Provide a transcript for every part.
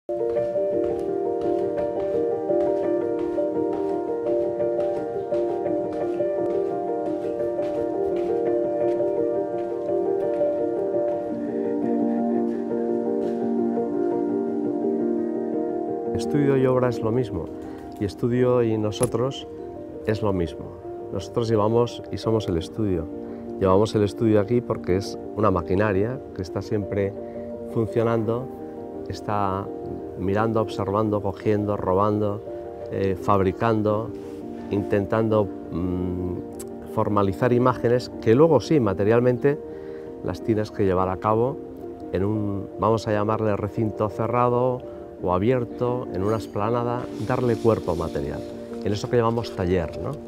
Estudio y obra es lo mismo, y estudio y nosotros es lo mismo. Nosotros llevamos y somos el estudio. Llevamos el estudio aquí porque es una maquinaria que está siempre funcionando, está mirando, observando, cogiendo, robando, fabricando, intentando formalizar imágenes que luego sí, materialmente, las tienes que llevar a cabo en un, vamos a llamarle recinto cerrado o abierto, en una explanada, darle cuerpo material, en eso que llamamos taller, ¿no?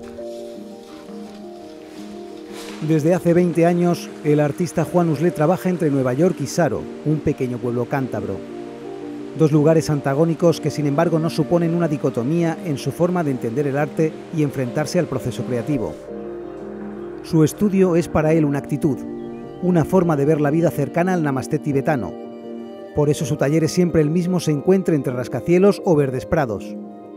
Desde hace 20 años, el artista Juan Uslet trabaja entre Nueva York y Saro, un pequeño pueblo cántabro. Dos lugares antagónicos que sin embargo no suponen una dicotomía en su forma de entender el arte y enfrentarse al proceso creativo. Su estudio es para él una actitud, una forma de ver la vida cercana al namasté tibetano. Por eso su taller es siempre el mismo, se encuentre entre rascacielos o verdes prados.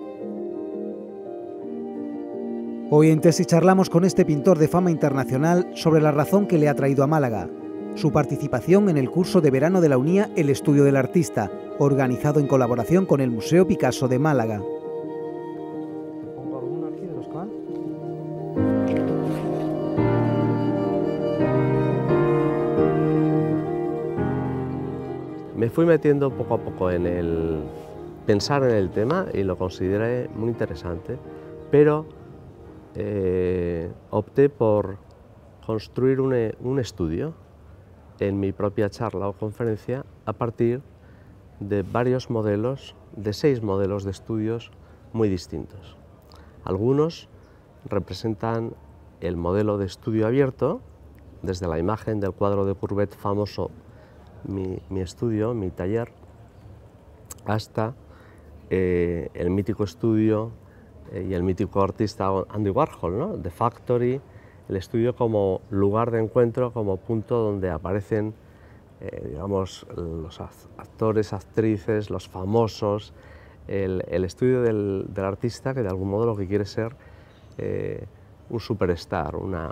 Hoy en Tesi charlamos con este pintor de fama internacional sobre la razón que le ha traído a Málaga, su participación en el curso de verano de la UNIA El Estudio del Artista, organizado en colaboración con el Museo Picasso de Málaga. Me fui metiendo poco a poco en el pensar en el tema y lo consideré muy interesante, pero opté por construir un estudio en mi propia charla o conferencia a partir de varios modelos, de 6 modelos de estudios muy distintos. Algunos representan el modelo de estudio abierto, desde la imagen del cuadro de Courbet famoso, mi estudio, mi taller, hasta el mítico estudio y el mítico artista Andy Warhol, ¿no? The Factory, el estudio como lugar de encuentro, como punto donde aparecen digamos, los actores, actrices, los famosos, el estudio del artista que de algún modo lo que quiere ser un superstar, una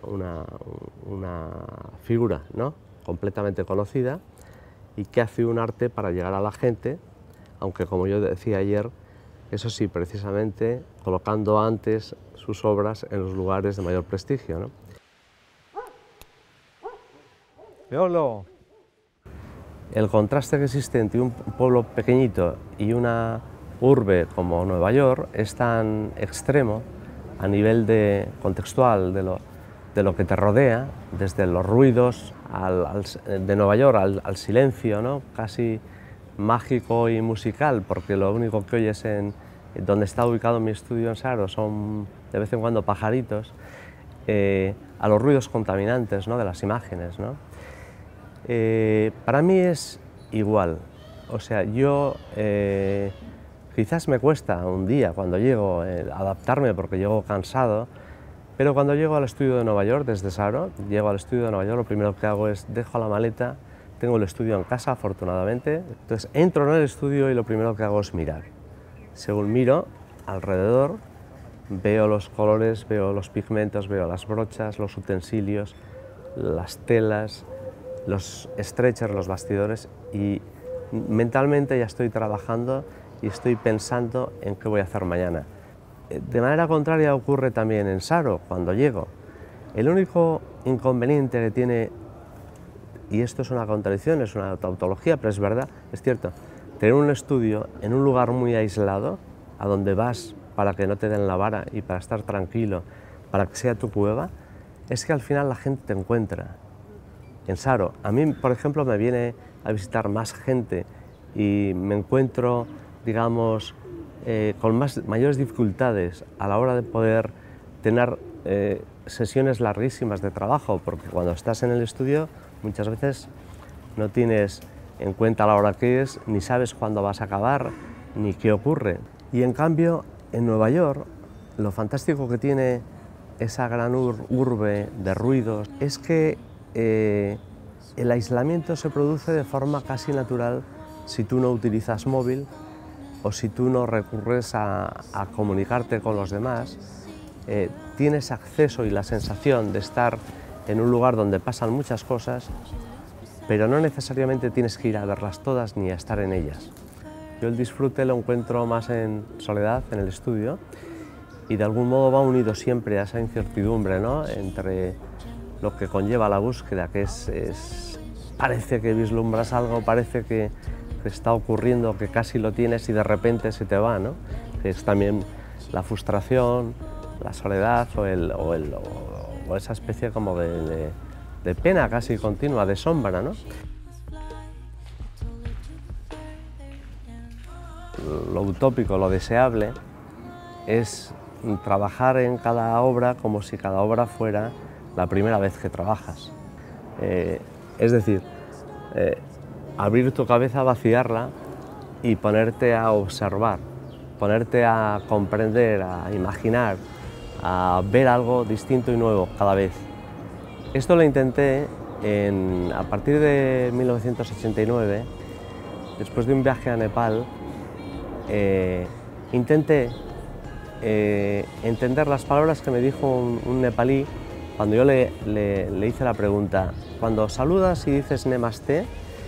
figura, ¿no? Completamente conocida, y que hace un arte para llegar a la gente, aunque como yo decía ayer, eso sí, precisamente colocando antes sus obras en los lugares de mayor prestigio, ¿no? Veolo. El contraste que existe entre un pueblo pequeñito y una urbe como Nueva York es tan extremo a nivel contextual de lo que te rodea, desde los ruidos de Nueva York al silencio, ¿no? Casi mágico y musical, porque lo único que oyes en donde está ubicado mi estudio en Saro son de vez en cuando pajaritos, a los ruidos contaminantes, ¿no? De las imágenes, ¿no? Para mí es igual, o sea, yo quizás me cuesta un día cuando llego adaptarme porque llego cansado, pero cuando llego al estudio de Nueva York desde Saro, llego al estudio de Nueva York, lo primero que hago es dejo la maleta, tengo el estudio en casa afortunadamente, entonces entro en el estudio y lo primero que hago es mirar. Según miro alrededor, veo los colores, veo los pigmentos, veo las brochas, los utensilios, las telas, los stretchers, los bastidores, y mentalmente ya estoy trabajando y estoy pensando en qué voy a hacer mañana. De manera contraria ocurre también en Saro cuando llego. El único inconveniente que tiene, y esto es una contradicción, es una tautología, pero es verdad, es cierto, tener un estudio en un lugar muy aislado, a donde vas para que no te den la vara y para estar tranquilo, para que sea tu cueva, es que al final la gente te encuentra. En Saro, a mí, por ejemplo, me viene a visitar más gente y me encuentro, digamos, con mayores dificultades a la hora de poder tener sesiones larguísimas de trabajo, porque cuando estás en el estudio muchas veces no tienes en cuenta la hora que es, ni sabes cuándo vas a acabar, ni qué ocurre. Y en cambio, en Nueva York, lo fantástico que tiene esa gran urbe de ruidos es que el aislamiento se produce de forma casi natural si tú no utilizas móvil, o si tú no recurres a comunicarte con los demás, tienes acceso y la sensación de estar en un lugar donde pasan muchas cosas, pero no necesariamente tienes que ir a verlas todas ni a estar en ellas. Yo el disfrute lo encuentro más en soledad, en el estudio, y de algún modo va unido siempre a esa incertidumbre, ¿no?, entre lo que conlleva la búsqueda, que parece que vislumbras algo, parece que está ocurriendo, que casi lo tienes y de repente se te va, ¿no? Que es también la frustración, la soledad o esa especie como de pena casi continua, de sombra, ¿no? Lo utópico, lo deseable, es trabajar en cada obra como si cada obra fuera la primera vez que trabajas. Es decir, abrir tu cabeza, vaciarla y ponerte a observar, ponerte a comprender, a imaginar, a ver algo distinto y nuevo cada vez. Esto lo intenté a partir de 1989, después de un viaje a Nepal. Intenté entender las palabras que me dijo un nepalí cuando yo le hice la pregunta. Cuando saludas y dices Namaste,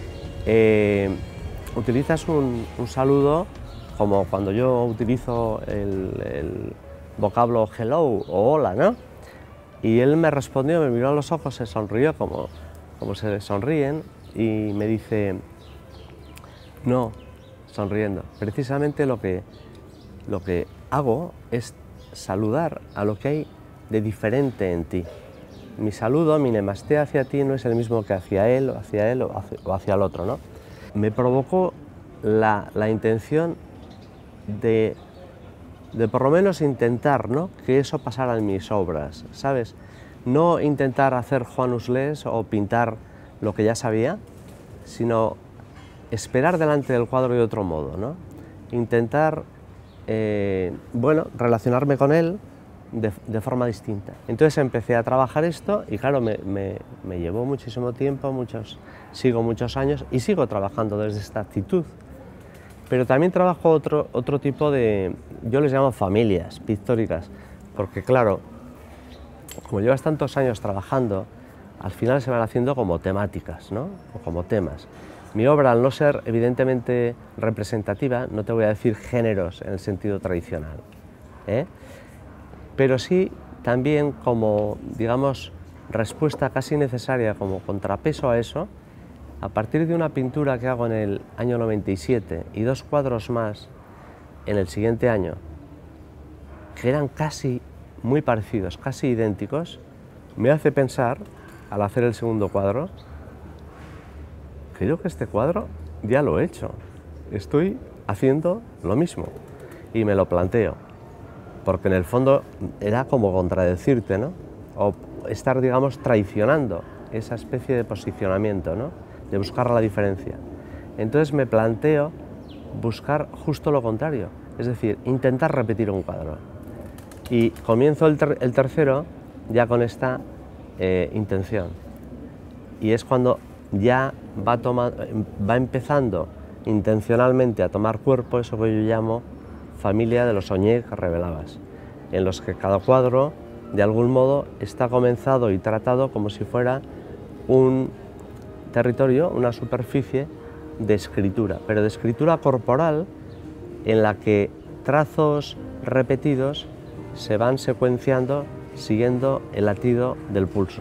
utilizas un saludo como cuando yo utilizo el vocablo hello o hola, ¿no? Y él me respondió, me miró a los ojos, se sonrió como se sonríen y me dice, no, sonriendo, precisamente lo que hago es saludar a lo que hay de diferente en ti. Mi saludo, mi namaste hacia ti no es el mismo que hacia él o hacia el otro, ¿no? Me provocó la intención de por lo menos intentar, ¿no?, que eso pasara en mis obras, ¿sabes? No intentar hacer Juan Uslés o pintar lo que ya sabía, sino esperar delante del cuadro de otro modo, ¿no? Intentar, bueno, relacionarme con él de forma distinta. Entonces empecé a trabajar esto y claro, me llevó muchísimo tiempo, sigo muchos años y sigo trabajando desde esta actitud. Pero también trabajo otro tipo de, yo les llamo familias pictóricas, porque claro, como llevas tantos años trabajando, al final se van haciendo como temáticas, ¿no?, o como temas. Mi obra, al no ser evidentemente representativa, no te voy a decir géneros en el sentido tradicional, pero sí también como, digamos, respuesta casi necesaria, como contrapeso a eso, a partir de una pintura que hago en el año 97 y 2 cuadros más en el siguiente año, que eran casi muy parecidos, casi idénticos, me hace pensar, al hacer el segundo cuadro, creo que este cuadro ya lo he hecho, estoy haciendo lo mismo y me lo planteo, porque en el fondo era como contradecirte, ¿no?, o estar, digamos, traicionando esa especie de posicionamiento, ¿no?, de buscar la diferencia. Entonces me planteo buscar justo lo contrario, es decir, intentar repetir un cuadro. Y comienzo el tercero ya con esta intención. Y es cuando ya va empezando intencionalmente a tomar cuerpo eso que yo llamo familia de los soñé que revelabas, en los que cada cuadro de algún modo está comenzado y tratado como si fuera un territorio, una superficie de escritura, pero de escritura corporal en la que trazos repetidos se van secuenciando siguiendo el latido del pulso.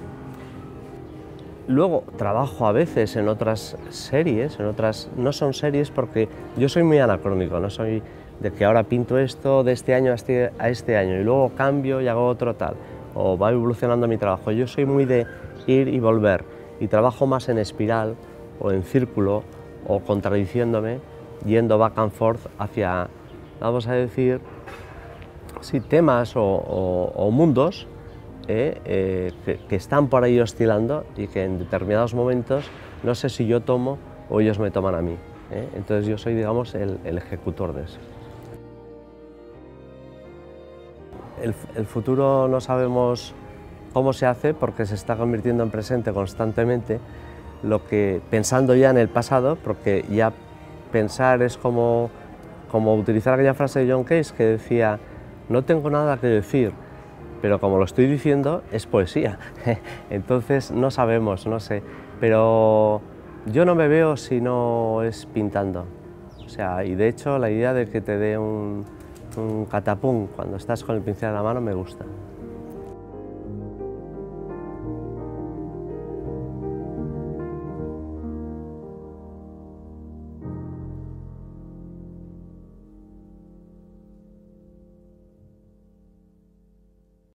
Luego trabajo a veces en otras series, no son series porque yo soy muy anacrónico, no soy de que ahora pinto esto de este año a este año y luego cambio y hago otro tal, o va evolucionando mi trabajo. Yo soy muy de ir y volver y trabajo más en espiral o en círculo o contradiciéndome, yendo back and forth hacia, vamos a decir, sí, temas o mundos que están por ahí oscilando y que en determinados momentos no sé si yo tomo o ellos me toman a mí. Entonces yo soy, digamos, el ejecutor de eso. El futuro no sabemos cómo se hace porque se está convirtiendo en presente constantemente, pensando ya en el pasado, porque ya pensar es como como utilizar aquella frase de John Cage que decía, no tengo nada que decir, pero como lo estoy diciendo es poesía. Entonces no sabemos, no sé, pero yo no me veo si no es pintando. O sea, y de hecho la idea de que te dé un catapum cuando estás con el pincel en la mano me gusta.